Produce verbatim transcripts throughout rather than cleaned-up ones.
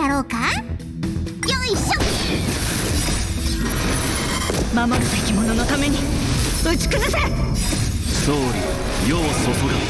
やろうか。よいしょ。 守るべき者のために打ち崩せ。 総理、世を注が。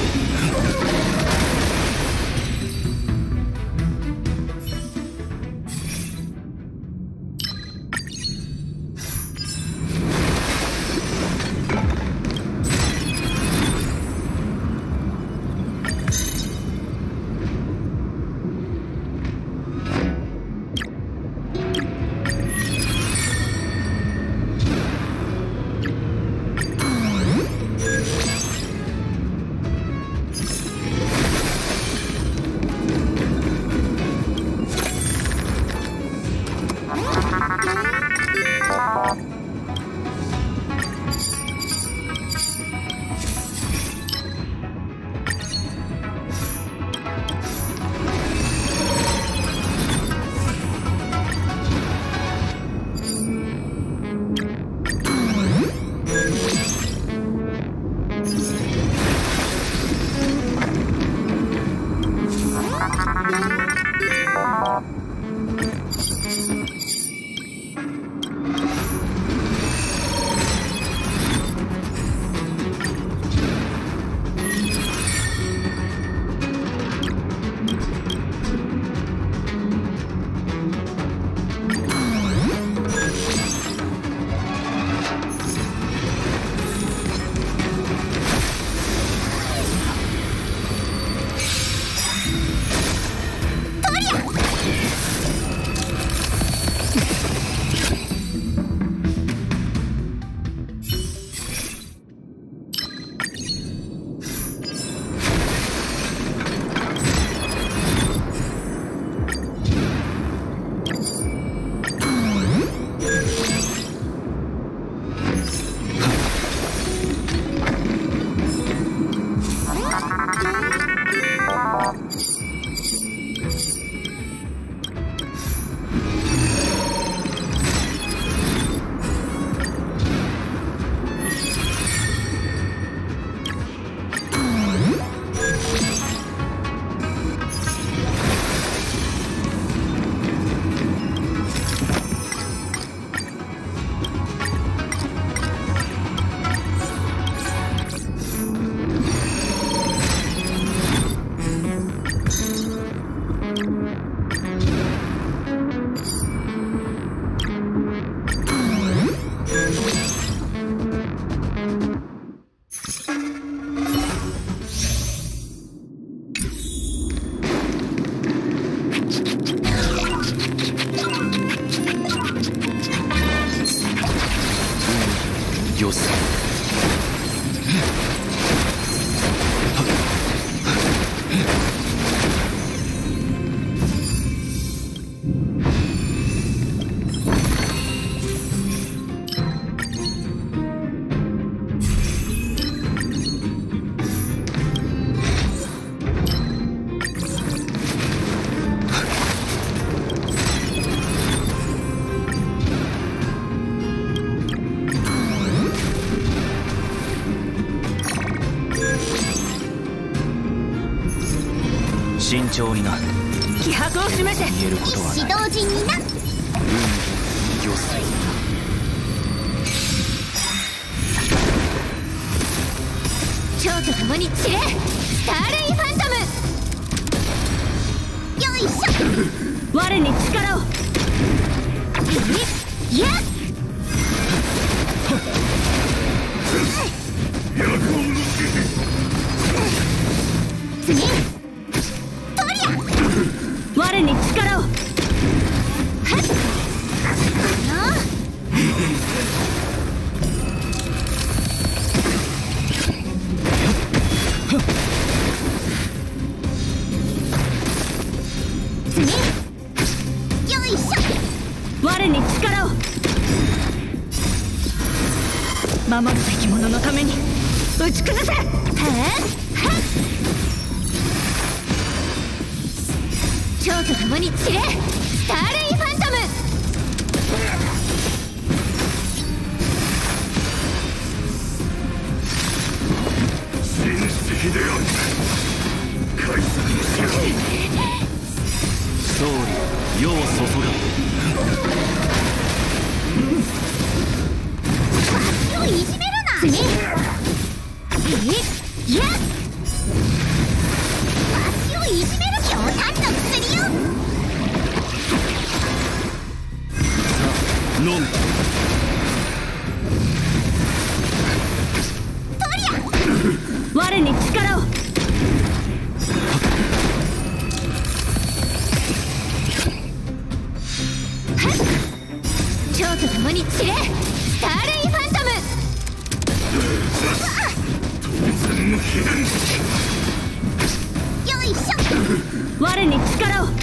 慎重にな。 気迫を示せ。 言えることはない。 指導陣にな。 運、魚水。 蝶と共に散れ。スターレイファントム。よいしょ。 我に力を。 いや。次。 我に力を。はっ。 次。よいしょ。 我に力を。守るべき者のために打ち崩せ。はっ。蝶と共に散れ。スターレイファントム。 紳士的である。解散しろ。 総理、 世を注が足をいじめるな。次。えいや。足をいじめる強炭の薬よ。 飲む。 我に力を。 蝶と共に散れ、スターレイファントム。よいしょ。 我に力を。 はっはっ。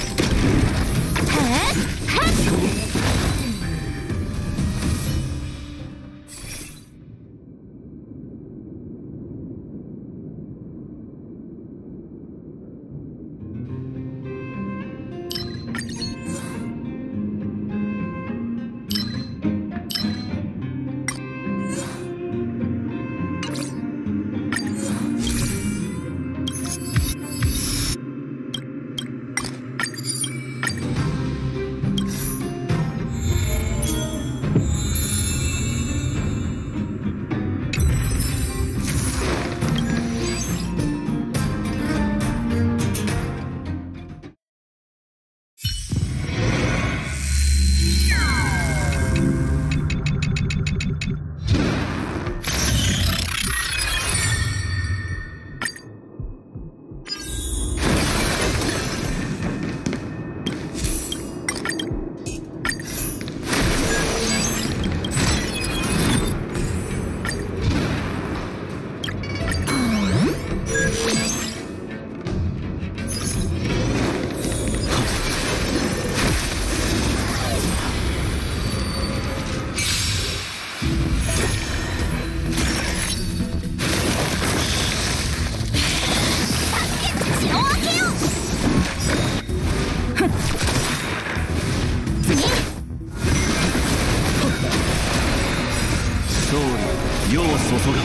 世を注が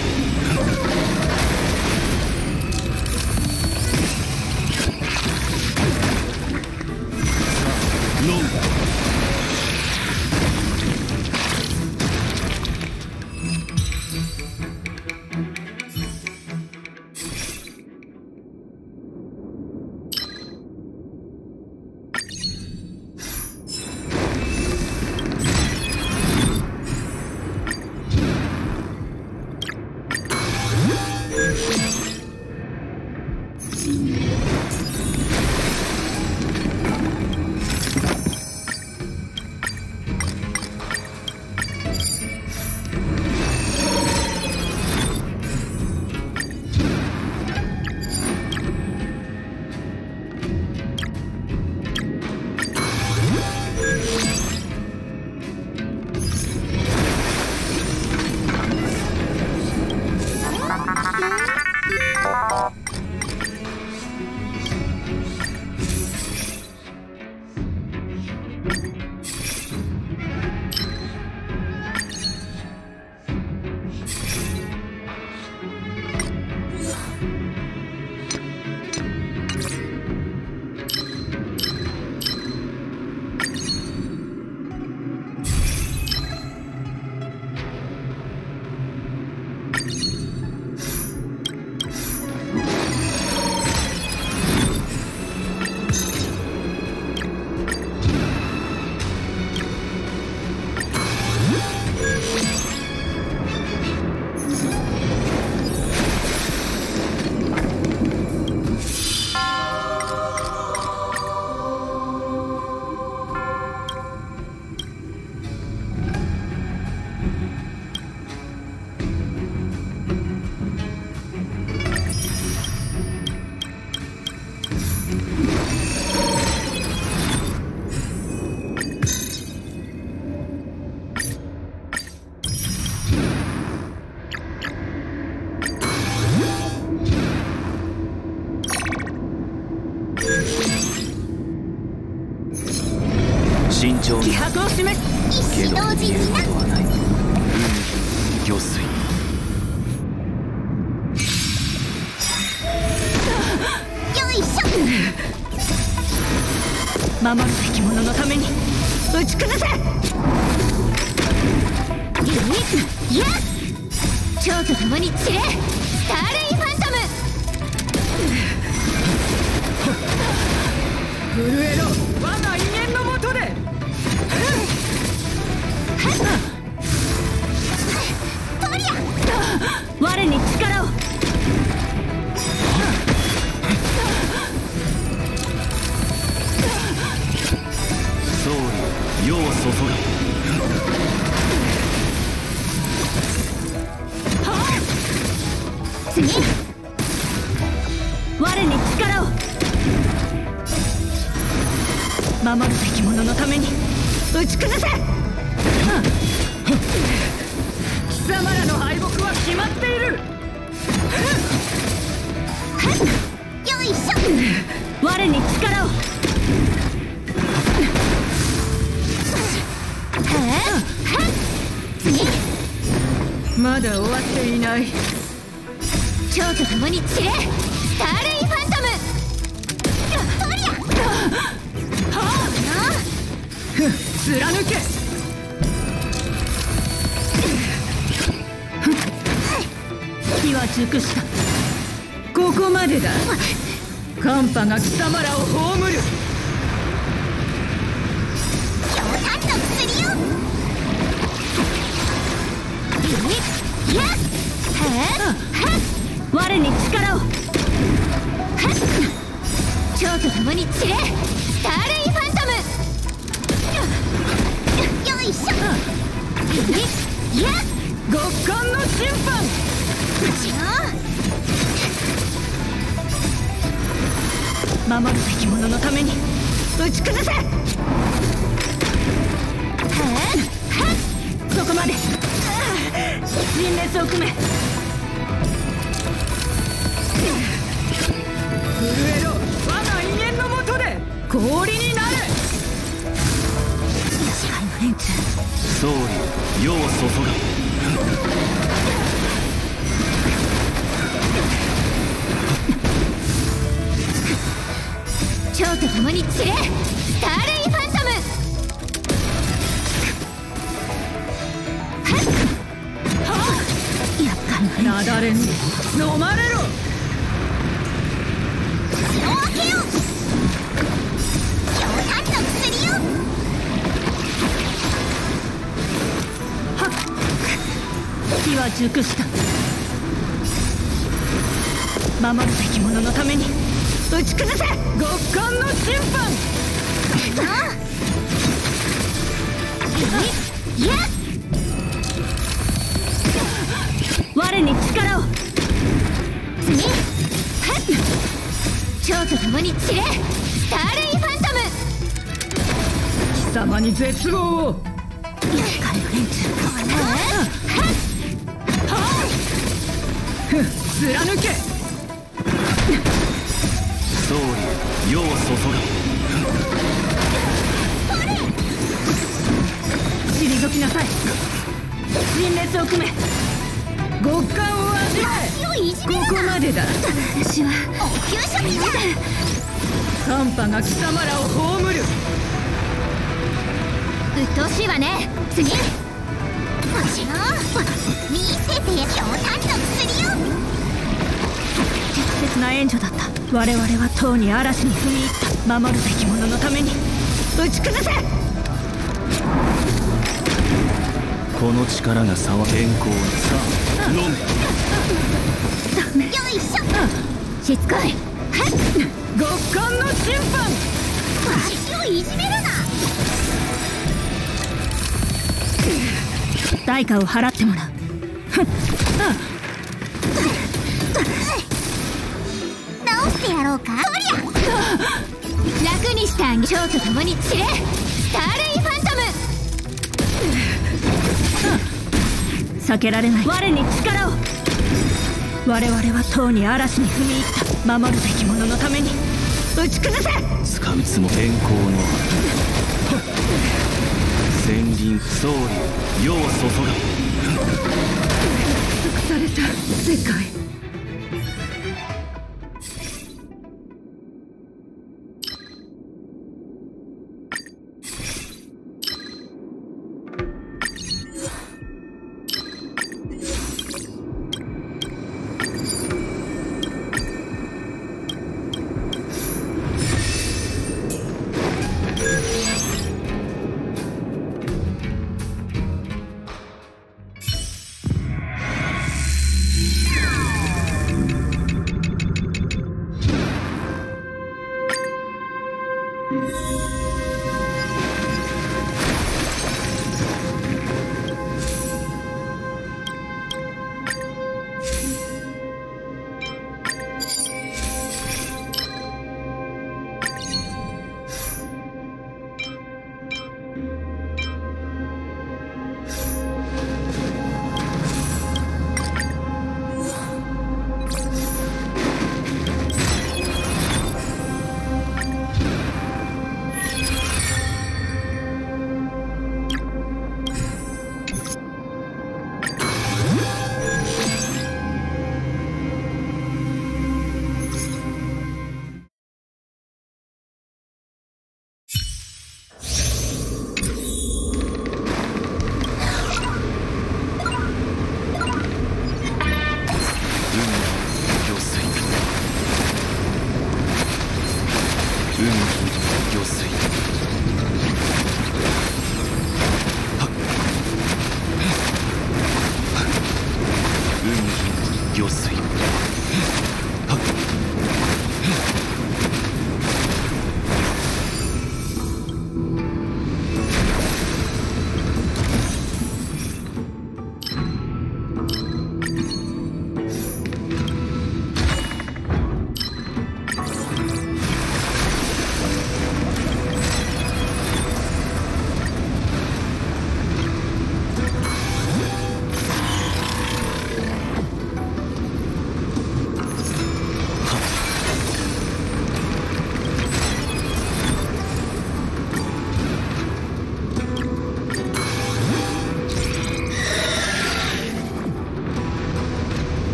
飲む。慎重に。 気迫を示す。 けど言えることはない。海、魚水。 よいしょ。 守るべき者のために打ち崩せ。 いや蝶と共に散れスターレイファントム。 震えろ我が威厳のもとで。 トリア我に力を。 総理世を注が。 次我に力を。守るべき者のために打ち崩せ。貴様らの敗北は決まっている。 よいしょ。 我に力を。 次まだ終わっていない。 蝶と共に散れスターレイファントム。トリア貫け。火は熟した。ここまでだ。寒波が貴様らを葬る。 強炭の薬よ。いや我に力を。 蝶と共に散れスターレイファントム。よいしょ。いや極寒の審判。守るべき者のために打ち崩せ。そこまで。陣列を組め。震えろ我が威厳のもとで氷になれ。 支配の連中総理世を注が。 蝶と共に散れスターレイファントム。やっかんなだれに飲まれろ。 血を分けよう。強炭の薬よ。 火は熟した。守るべき者のために打ち崩せ。極寒の審判。 いや我に力を。 次蝶と共に散れスターレイファントム。 貴様に絶望を。 やっかいの連中貫け。 総理世を注が。 退きなさい。陣列を組め。極寒を味わえ。 足をいじめるな。 ここまでだ。 私は応急処置だ。 寒波が貴様らを葬る。 うっとうしいわね。次もちろん見せて強炭の薬よ。 適切な援助だった。我々はとうに嵐に踏み入った。守るべき者のために打ち崩せ。 この力が差は天候にさあ飲め。 よいしょ。しつこい。 極寒の審判。 足をいじめるな。 代価を払ってもらう。 直してやろうか。そりゃ楽にしてあげ。蝶と共に散れスターレイファントム。 避けられない。我に力を。我々はとうに嵐に踏み入った。守るべき者のために打ち崩せ。 つかみつも天候の千輪総理世を注が。 約束された世界。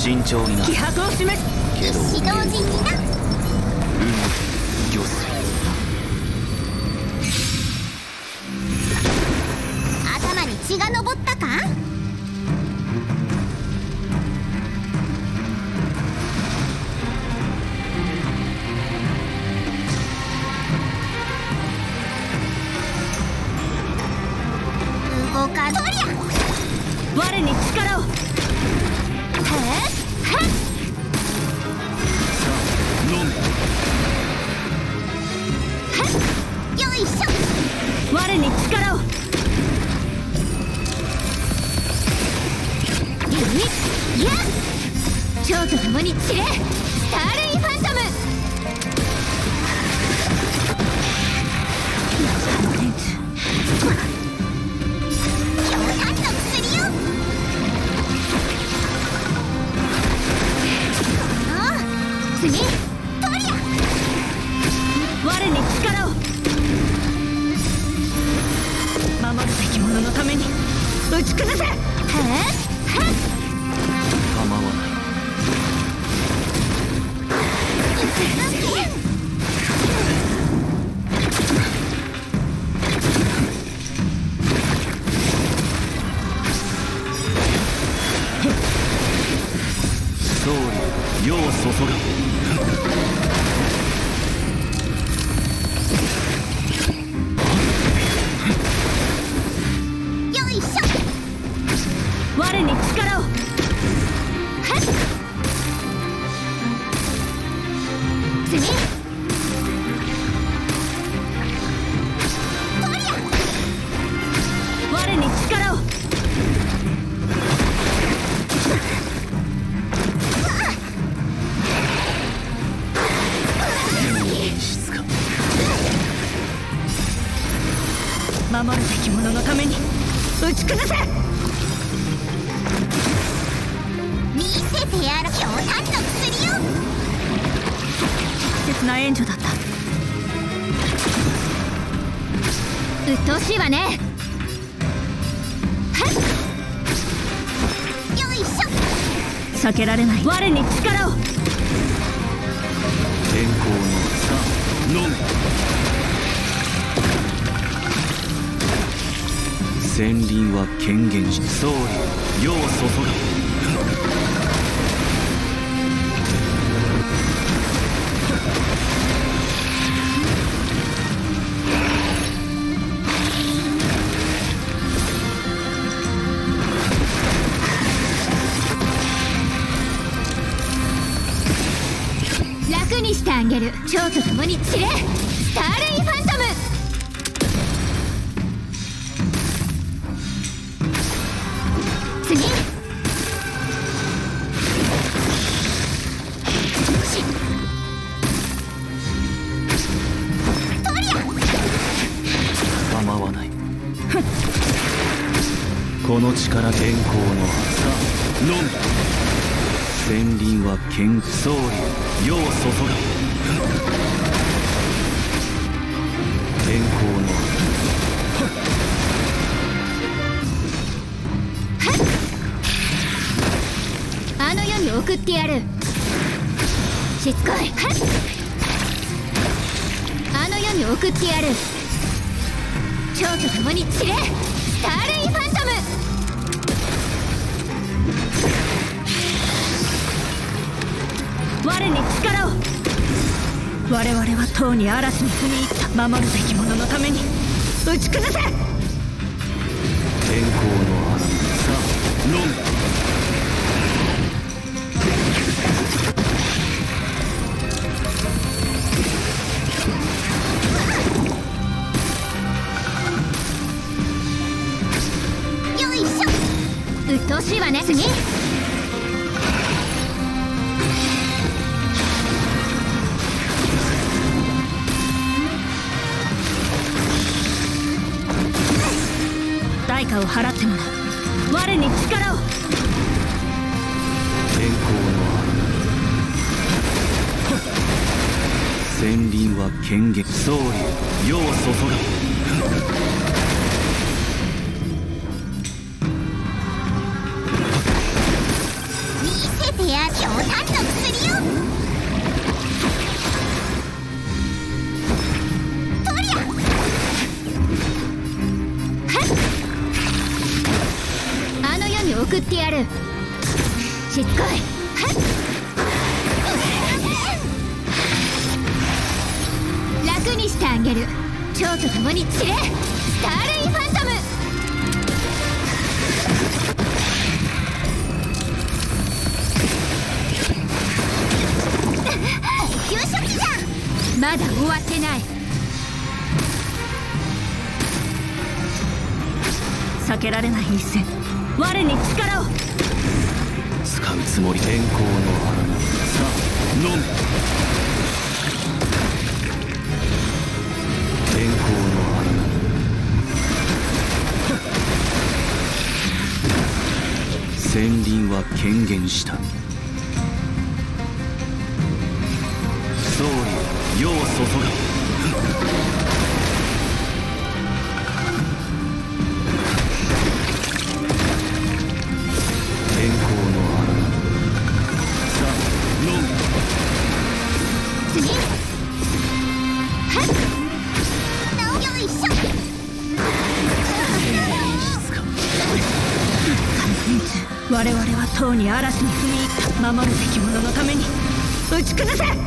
慎重にな。 気迫を示す。 けど指導陣にな。 運魚水頭に血が上ったか。動かそりゃ。 我に力を。 へっはっ。 飲む。 よいしょ。 我に力を。 いや蝶と共に散れ。スターレイファントム。強弾の薬よ。次トリア。 我に力を。守るべき者のために打ち崩せ。へっはっ。 構わない。総理、世を注が。 よいしょ。 我に力を。 次トリア。 我に力を。 静か。 守るべき者のために打ち崩せ。 見せてやる。強弾の薬よ。 適切な援助だった。 鬱陶しいわね。はっ。よいしょ。 避けられない。我に力を。 天候のさあ飲む。戦輪は権限し総理世を注が。 楽にしてあげる。蝶と共に散れ。スターレイファントム。次トリア。 構わない。この力天候のさあ飲む。戦輪は剣総理世を注が。天候のあの世に送ってやる。しつこい。あの世に送ってやる。蝶と共に散れ。スターレイファントム。 我に力を。我々はとうに嵐に踏み入った。守るべき者のために打ち崩せ。 天候の穴さあ飲む。 よいしょ。鬱陶しいわね。次代価を払ってもらう。我に力を。 天候の穴。戦輪は権限総理世を注が。 見せて手やひょうたんの薬よ。とりゃあの世に送ってやる。しつこい。楽にしてあげる。蝶と共に散れ、スターレイファントム。応急処置じゃ。まだ終わってない。 避けられない一戦、我に力を。 使うつもり。天候の荒波、さあ飲んだ。天候の荒波、戦輪は権限した。総理世を注が。天候の荒波、さあ飲んだ。 次はっなおよいしょ。 我々はとうに嵐に踏み入った。守るべき者のために打ち崩せ。はっ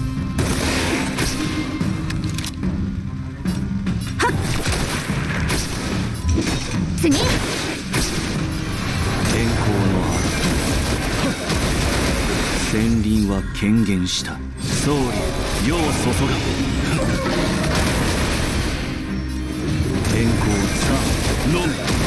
次天候の荒波、戦輪は権限した。総理世を注が。天候、さあ飲んだ。